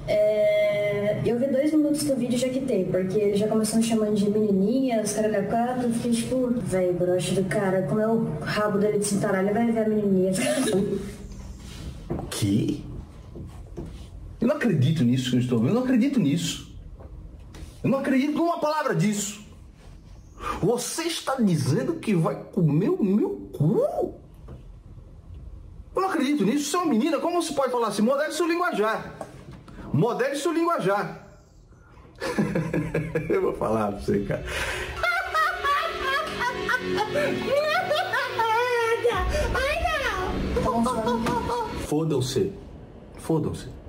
Eu vi 2 minutos do vídeo e já quitei, porque ele já começou me chamando de menininha, os caras da 4, eu fiquei tipo, véi, broxa do cara, como é o rabo dele de cintaralho, ele vai ver a menininha. Que? Eu não acredito nisso que eu estou vendo, eu não acredito nisso. Eu não acredito numa palavra disso. Você está dizendo que vai comer o meu cu? Eu não acredito nisso, você é uma menina, como você pode falar assim? Modele seu linguajar. Modele seu linguajar. Eu vou falar pra você, cara. Fodam-se. Fodam-se.